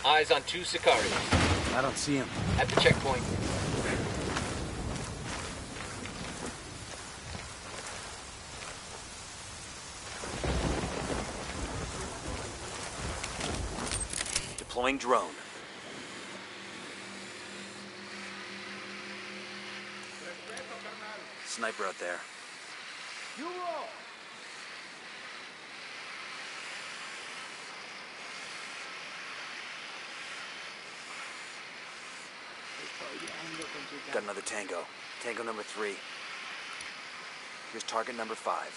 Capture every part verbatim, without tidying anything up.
Eyes on two Sicarios. I don't see him. At the checkpoint. Deploying drone. Sniper out there. You roll! Got another tango. Tango number three. Here's target number five.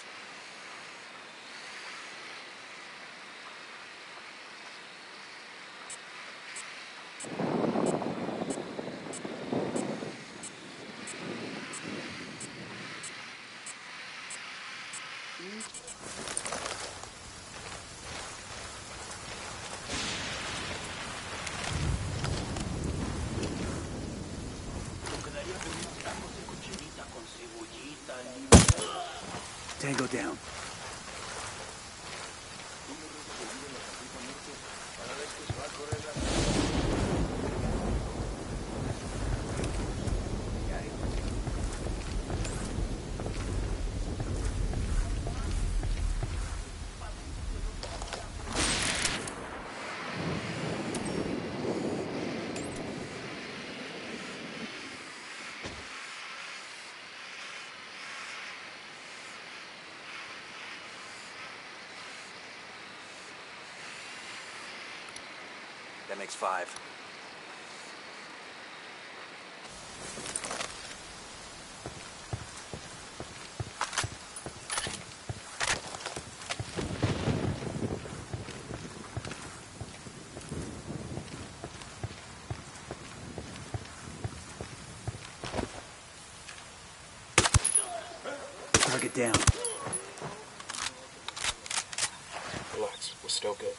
Tango down. That makes five. Target down. Relax, we're still good.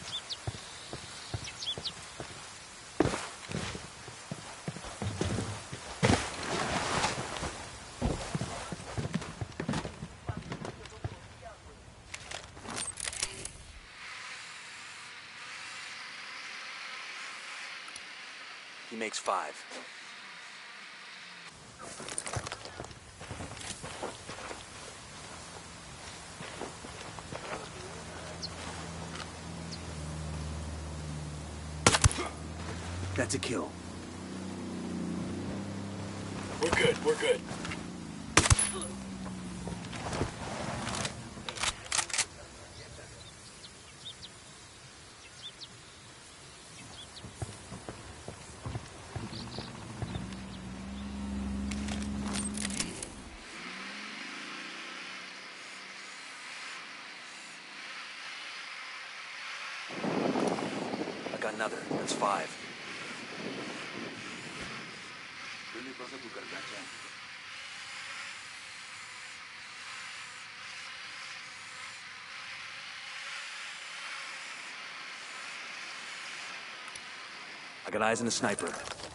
He makes five. That's a kill. We're good, we're good. I got another. That's five. I got eyes on the sniper.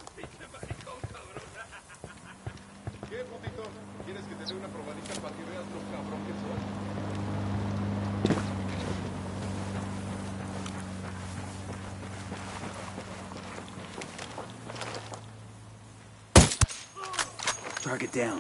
Target down.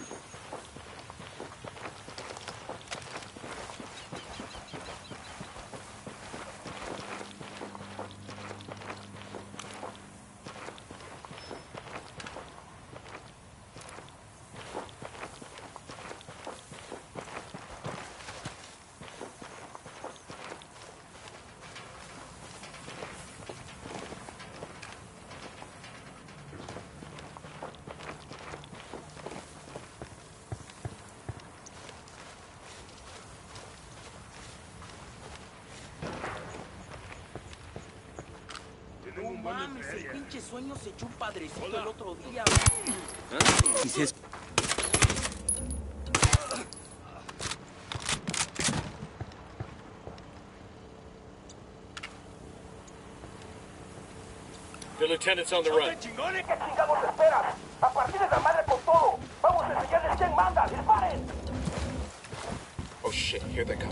Mames, el pinche sueño se echó un padrecito el otro día. He's his. The lieutenant's on the run. ¿Qué chingados esperan? A partir de la madre con todo. Vamos a enseñarles quién manda. ¡Disparen! Oh shit, here they come.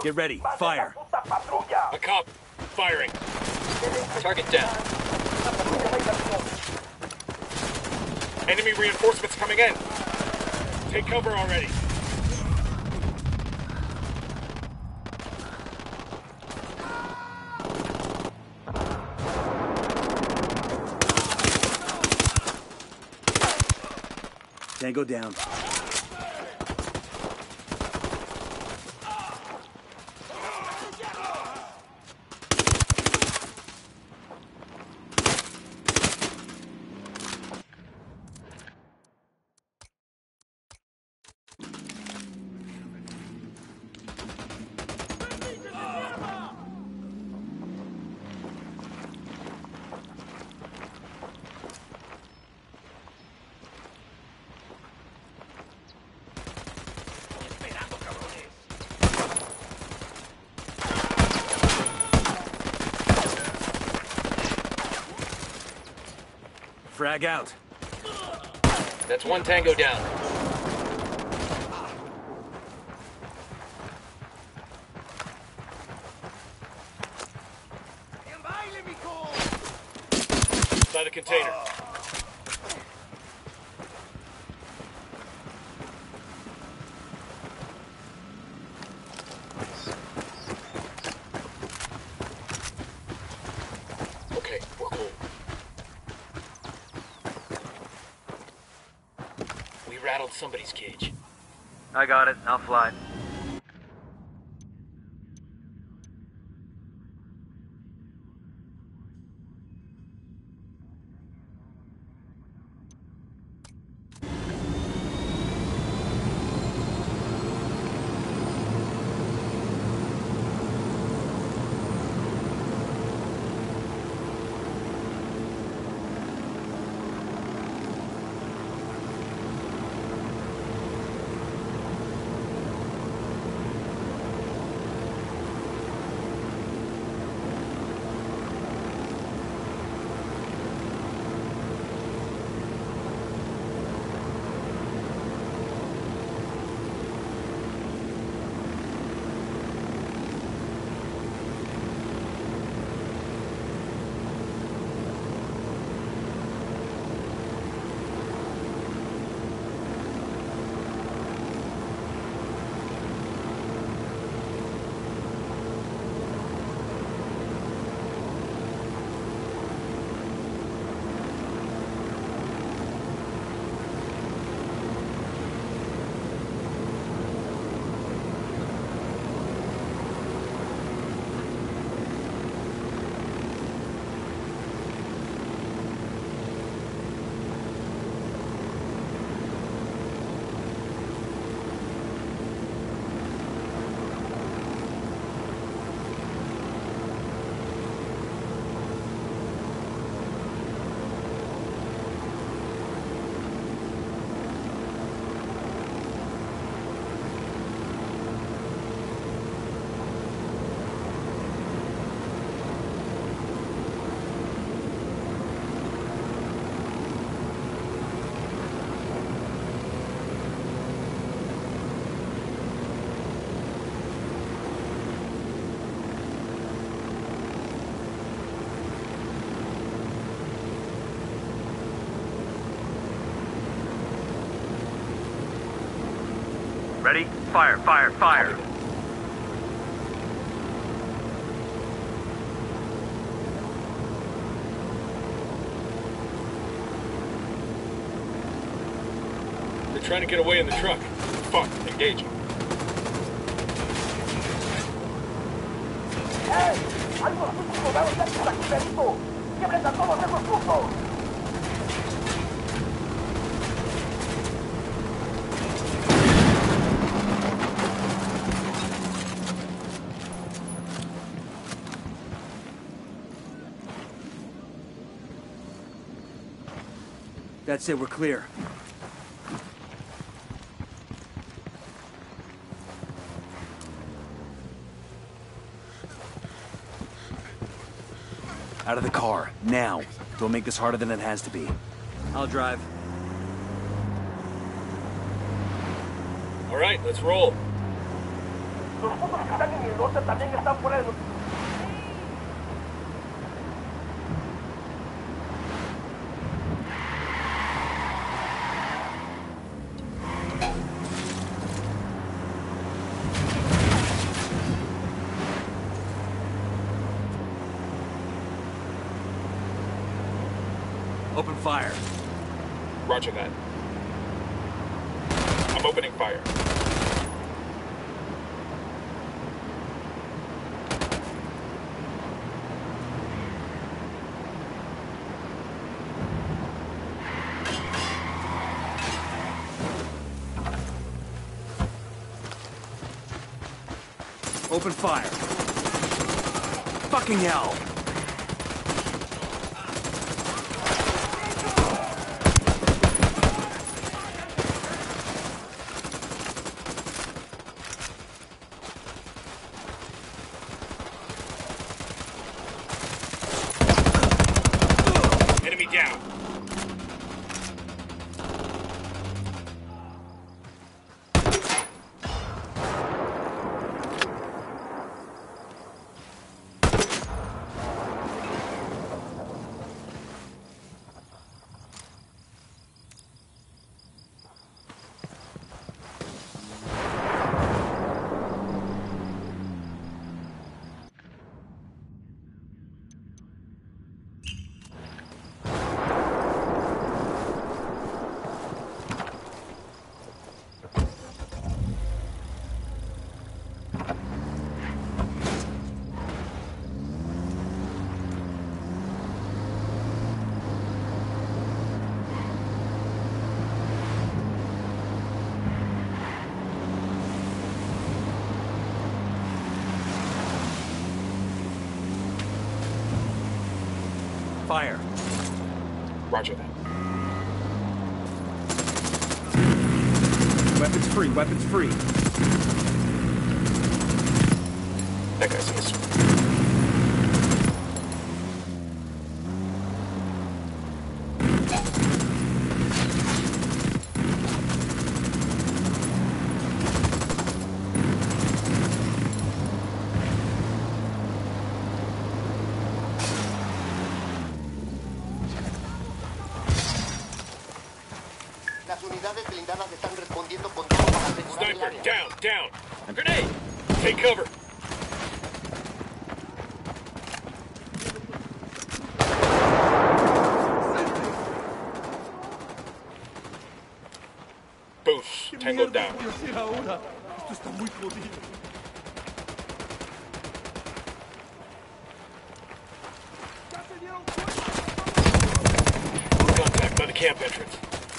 Get ready. Fire. Puta patrulla. A cop. Firing. Target down. Enemy reinforcements coming in. Take cover already. Tango down. Frag out. That's one tango down. By the container. Okay, we're cool. We rattled somebody's cage. I got it. I'll fly. Ready? Fire, fire, fire. They're trying to get away in the truck. Fuck, engaging. ¡Eh! ¡Hay unos tipos colgados ya por aquí, Benito! ¡Quiebren a todos esos putos! That's it, we're clear. Out of the car, now. Don't make this harder than it has to be. I'll drive. All right, let's roll. Los puntos que están en el norte también están fuera de los... Open fire. Roger that. I'm opening fire. Open fire. Fucking hell. Enemy down. Fire. Roger that. Weapons free, weapons free. That guy's innocent. Las unidades blindadas están respondiendo con todo para asegurar el Sniper, área. down, down. Grenade. Take cover. Boost, tango down. Esto está muy jodido. Contact by the camp entrance.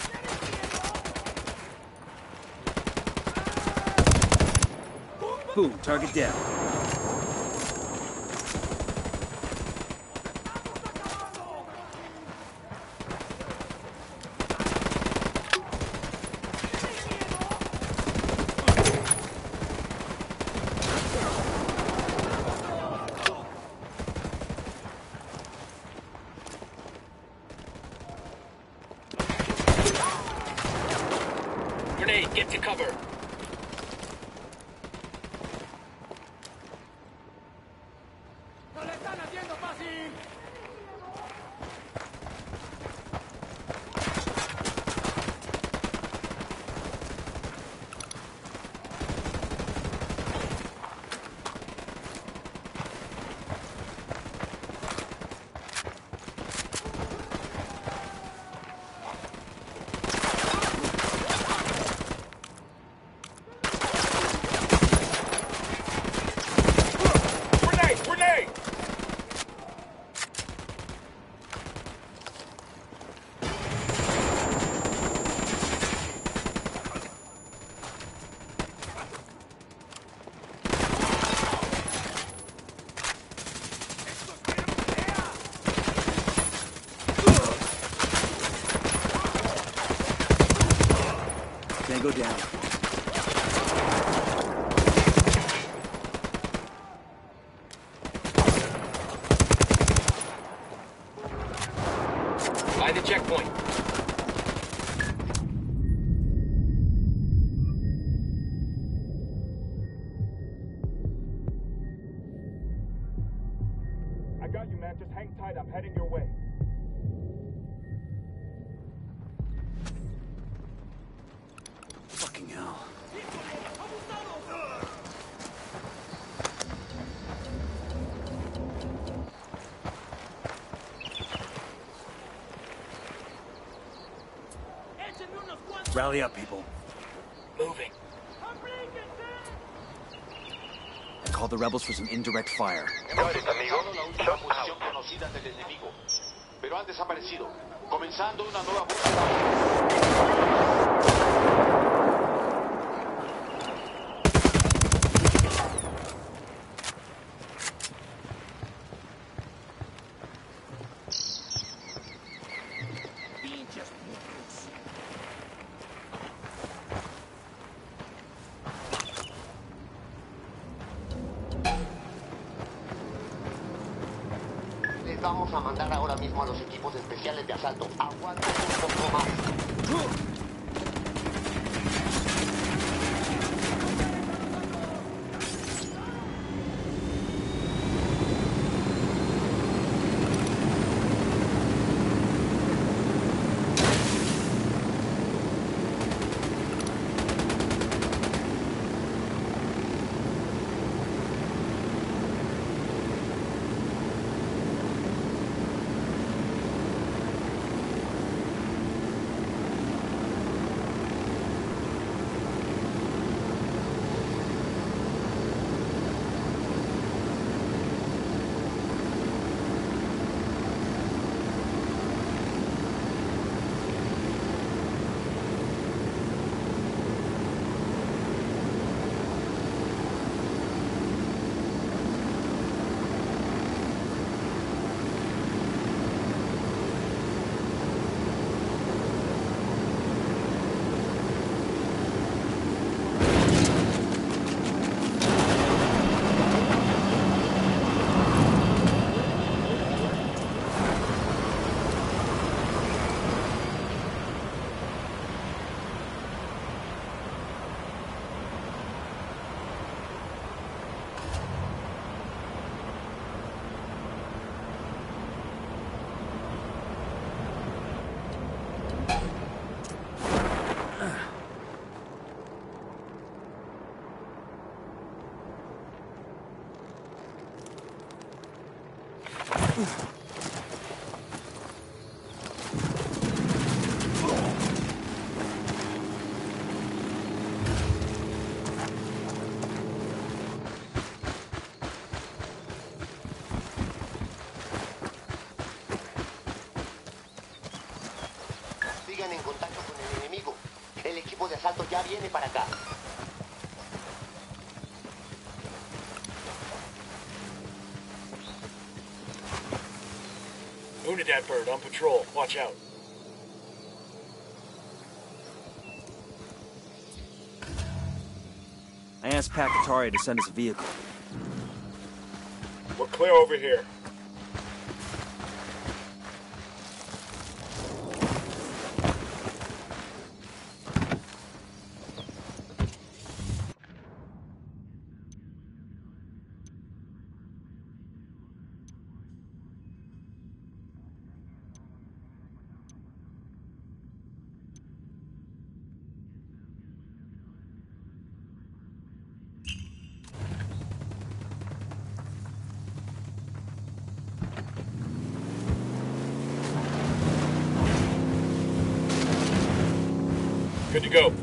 Boom, target down. Grenade, get to cover. Grenade, grenade. Tango down. Find the checkpoint. Rally up, people. Moving. I called the rebels for some indirect fire. Encontraron la última posición conocida del enemigo, pero han desaparecido, comenzando una nueva búsqueda. Les vamos a mandar ahora mismo a los equipos especiales de asalto. Aguanten un poco más. Sigan en contacto con el enemigo. El equipo de asalto ya viene para acá. Unidad bird on patrol. Watch out. I asked Pakatari to send us a vehicle. We're clear over here. Good to go.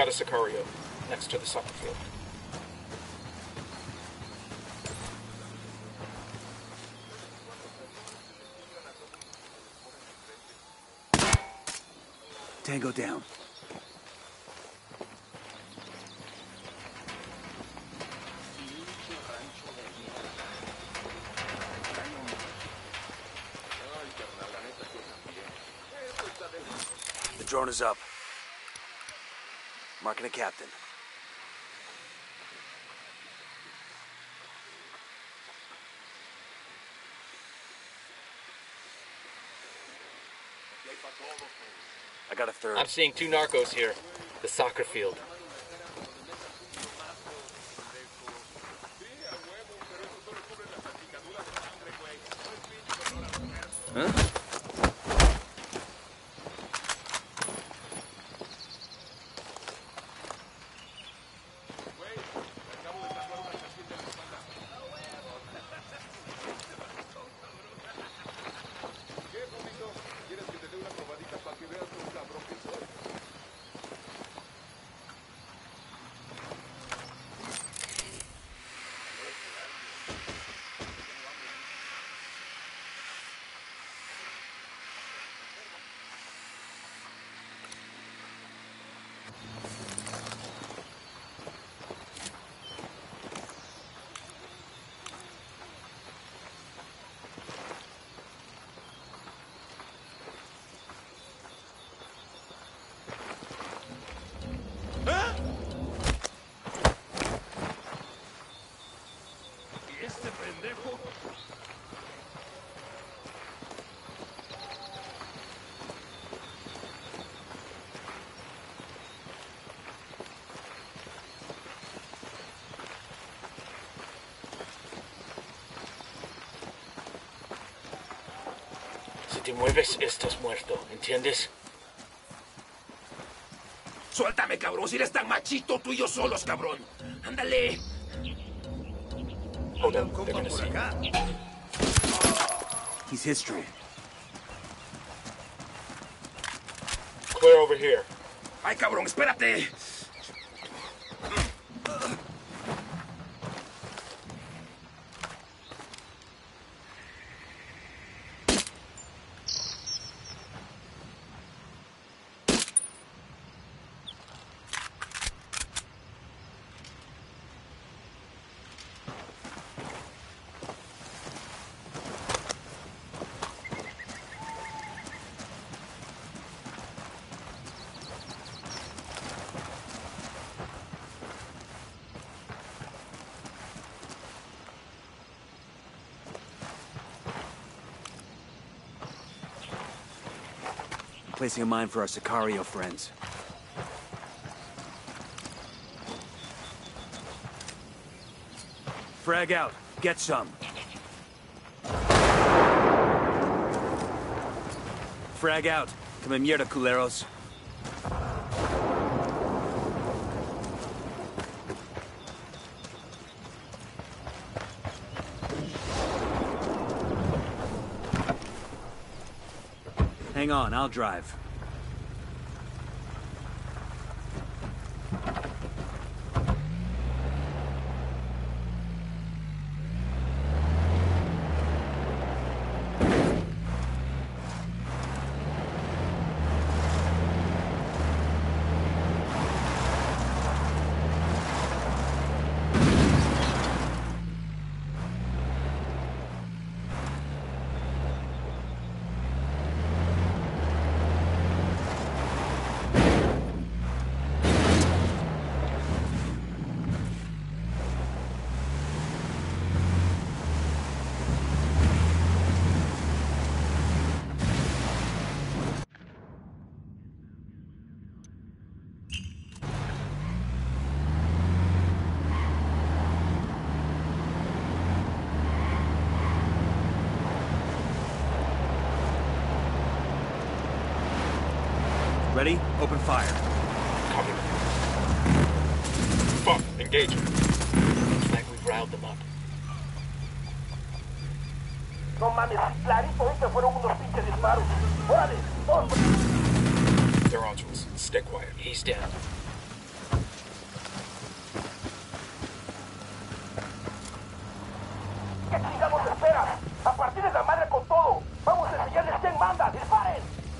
got a Sicario next to the soccer field. Tango down. The drone is up. Marking a captain. I got a third. I'm seeing two narcos here. The soccer field. Huh? Si te mueves, estás muerto, ¿entiendes? Suéltame, cabrón. Si eres tan machito, tú y yo solos, cabrón. Ándale. Hold on, they're gonna see. He's history. Clear over here. Ay, cabrón, espérate. Placing a mine for our Sicario friends. Frag out. Get some. Frag out. Come mierda, culeros. Hang on, I'll drive. Ready? Open fire. Copy. Fuck, engaging. Looks like we've riled them up. No mames, clarito, ahorita fueron unos pinches disparos. Órale, todos. They're onto us. Stay quiet. He's down. ¿Qué chingados esperan? A partir de la madre con todo. Vamos a enseñarles quién manda. ¡Disparen!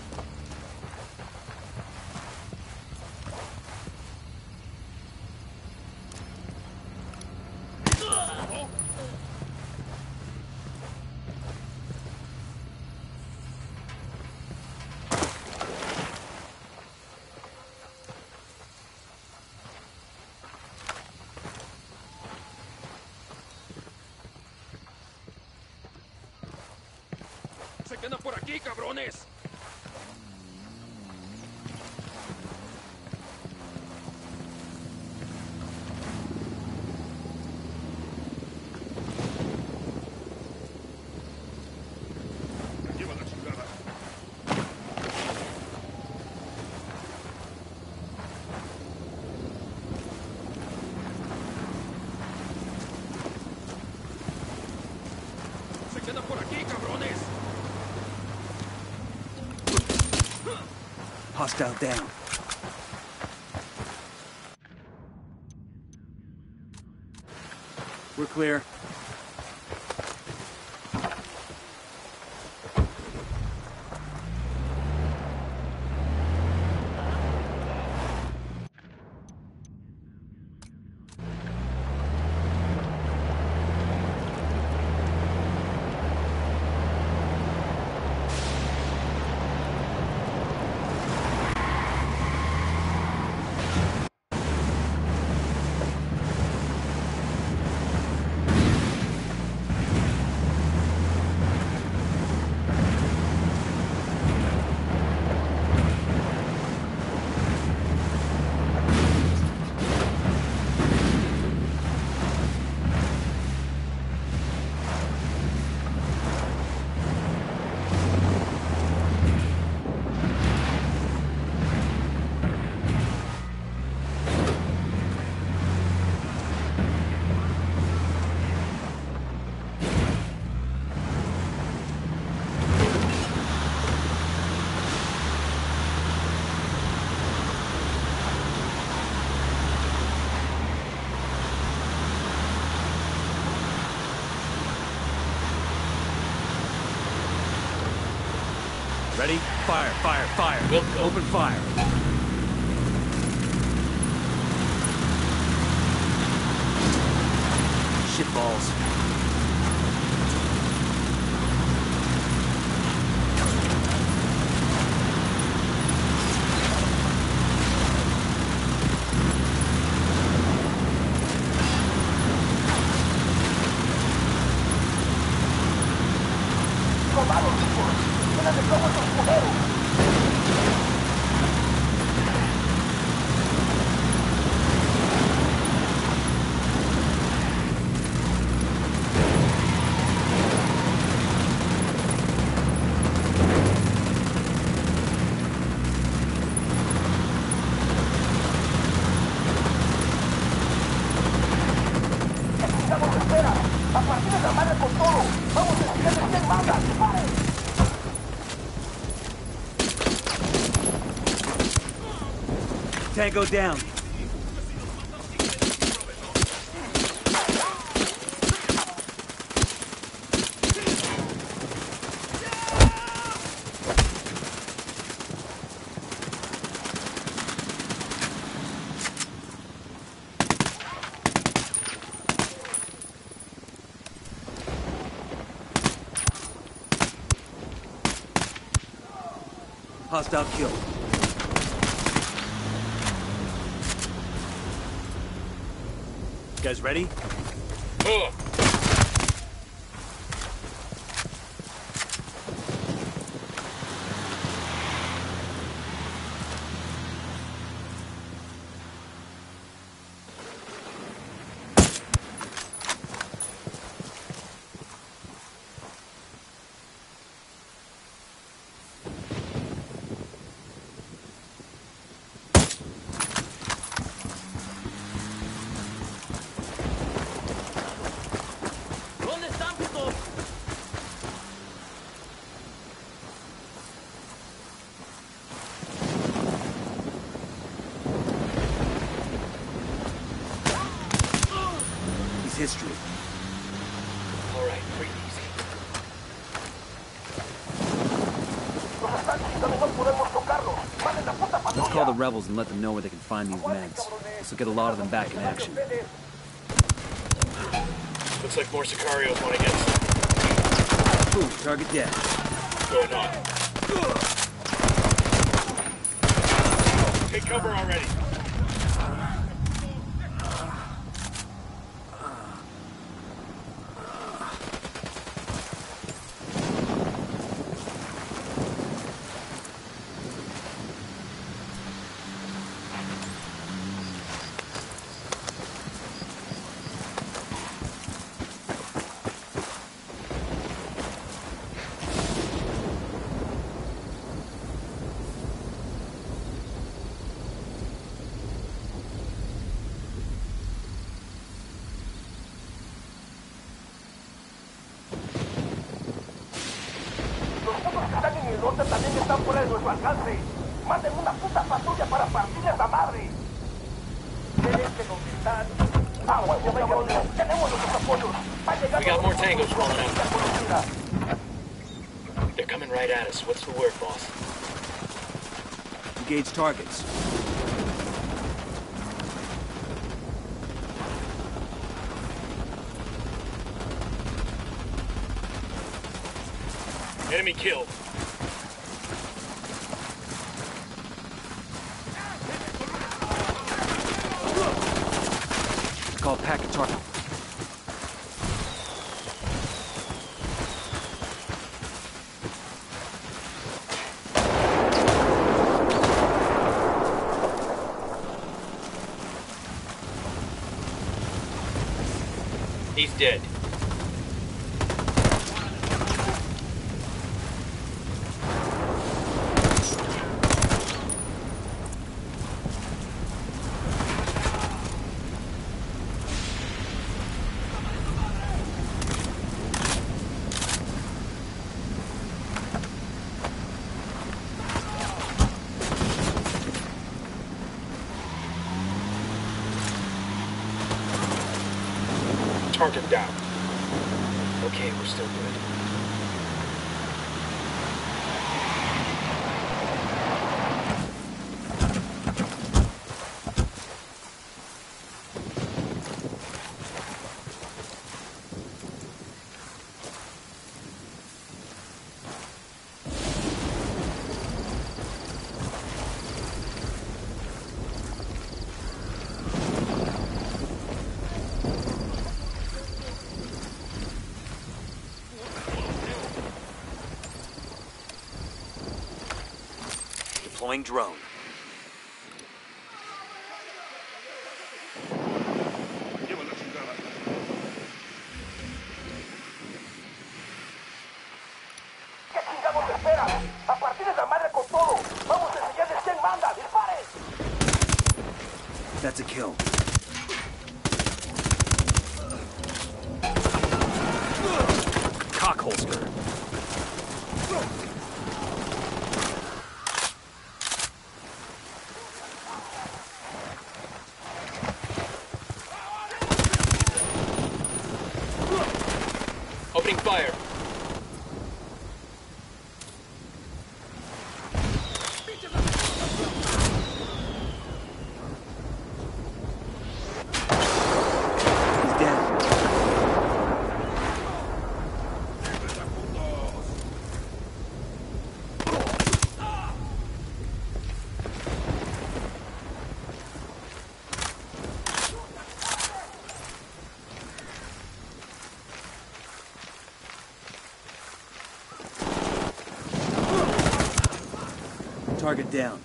¡Se quedan por aquí, cabrones! Lleva la chingada. ¡Se quedan por aquí, cabrones! Hostile down. We're clear. Ready? Fire, fire, fire. Go, go. Open fire. Shit balls. ¡Soldados, chicos! ¡Tienen de plomo esos culeros! ¿Qué chingados esperan? A partir de la madre con todo. Vamos a enseñarles quién manda. ¡Disparen! Tango down. Hostile kill. You guys ready? Oh, ¿Dónde están, putos? He's history. All right, breathe easy. Los están chingando y no podemos tocarlos. Manden la puta Let's patrulla. call the rebels and let them know where they can find these meds. This will get a lot of them back in action. Looks like more Sicarios want to get some. Ooh, target dead. Going on. Take cover already. Los putos que están en el norte también están fuera de nuestro alcance. Manden una puta patrulla para partirles la madre. ¿Quieren que nos están? Ah, huevo, cabrones. Tenemos nuestros apoyos. Va llegando. We got more tangos rolling out. Conocida. They're coming right at us. What's the word, boss? Engage targets. Enemy killed. Call packet target. He's dead. Target down. Okay, we're still good. Deploying drone. ¿Qué chingados esperan? A partir de la madre con todo. Vamos a enseñarles quién manda. ¡Disparen! That's a kill. Cockholster. Opening fire. He's dead. Target down.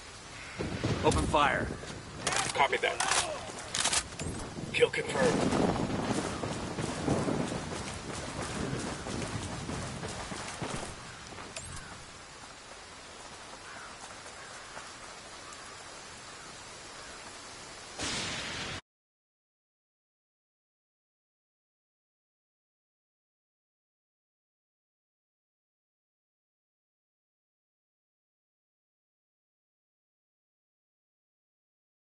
Open fire. Copy that. Kill confirmed.